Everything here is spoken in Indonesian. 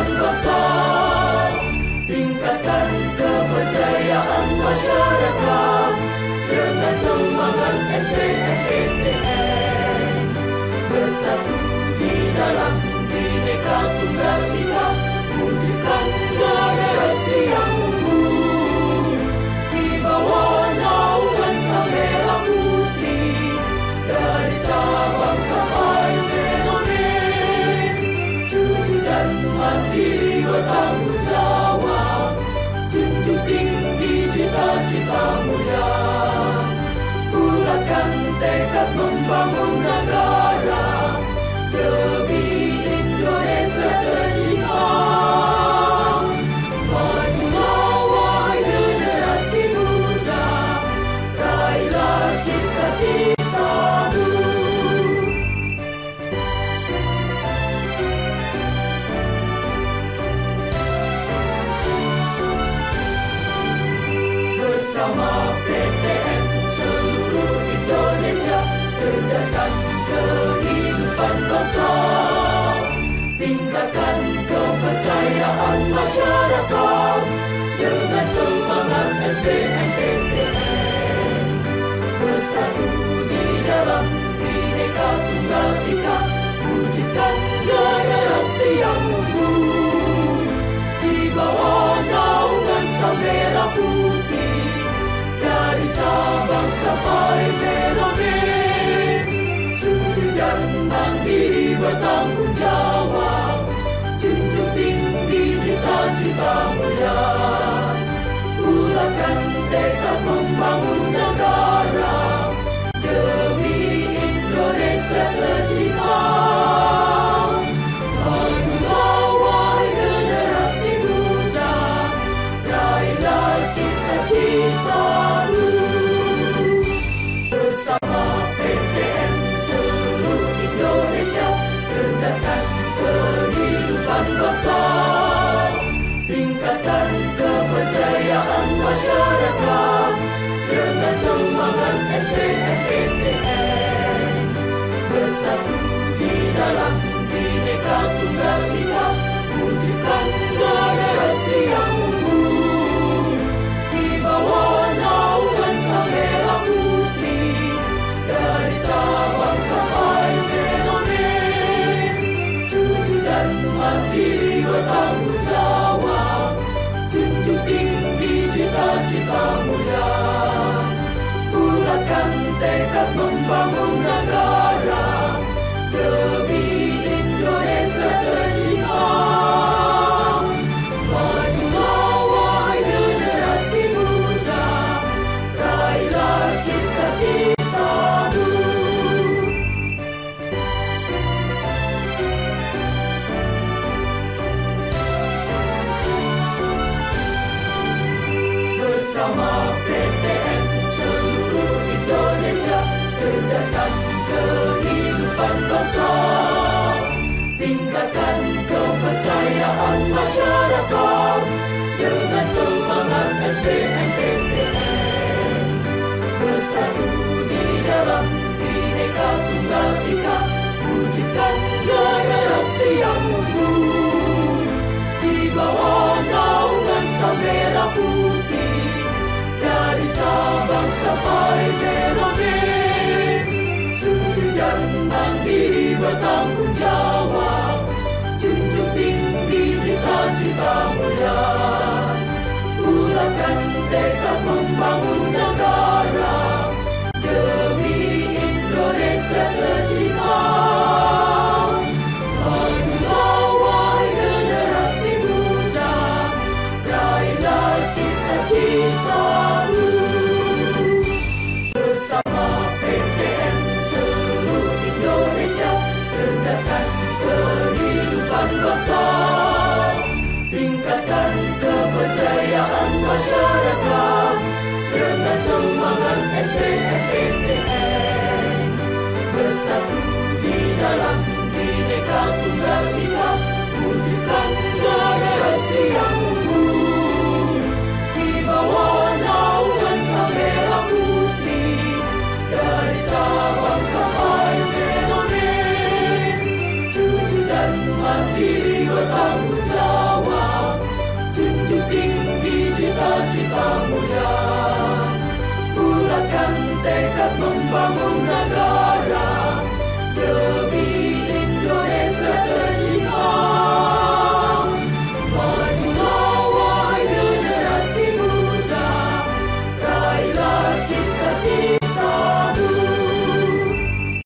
kehidupan bangsa. Tingkatkan kepercayaan masyarakat dengan semangat SBMPTN. Bersatu di dalam Bhinneka Tunggal Ika, wujudkan generasi yang unggul di bawah naungan Sang Merah Putih. Dari Sabang sampai Merauke, jujur dan mandiri bertanggung jawab, junjung tinggi cita-cita mulia, bulatkan tekad membangun negara demi Indonesia tercinta. Majulah wahai generasi muda, raihlah cita-citamu. Bersama PTN seluruh Indonesia, cerdaskan kehidupan bangsa. Tingkatkan kepercayaan masyarakat dengan semangat SBMPTN. Bersatu di dalam Bhinneka Tunggal Ika, wujudkan generasi yang unggul di bawah naungan Sang Merah Putih. Dari Sabang sampai Merauke, jujur dan mandiri bertanggung jawab, junjung tinggi cita-cita mulia, bulatkan tekad membangun negara demi Indonesia tercinta. Majulah wahai generasi muda, raihlah cita-citamu. Bersama PTN seluruh Indonesia, cerdaskan kehidupan bangsa. Tingkatkan kepercayaan masyarakat dengan semangat SBMPTN. Bersatu di dalam Bhinneka Tunggal Ika, wujudkan generasi yang unggul di bawah naungan Sang Merah Putih. Dari Sabang sampai Merauke, jujur dan mandiri bertanggung jawab, junjung tinggi cita-cita mulia, bulatkan tekad membangun negara demi Indonesia tercinta. Majulah wahai generasi muda, raihlah cita-citamu. Bersama PTN seluruh Indonesia, cerdaskan kehidupan bangsa. Tingkatkan kepercayaan masyarakat dengan semangat SBMPTN. Bersatu di dalam Bhinneka Tunggal Ika, wujudkan generasi yang unggul di bawah naungan Sang Merah Putih. Dari Sabang sampai Merauke, jujur dan mandiri bertanggung jawab, junjung tinggi cita-cita mulia, bulatkan tekad membangun negara demi Indonesia tercinta. Majulah wahai generasi muda, raihlah cita-citamu. Bersama PTN seluruh Indonesia, cerdaskan kehidupan bangsa. Tingkatkan kepercayaan masyarakat dengan semangat SBMPTN. Bersatu di dalam Bhinneka Tunggal Ika, wujudkan generasi yang unggul di bawah naungan Sang Merah Putih. Dari Sabang sampai Merauke, jujur dan mandiri bertanggung jawab, membangun negara.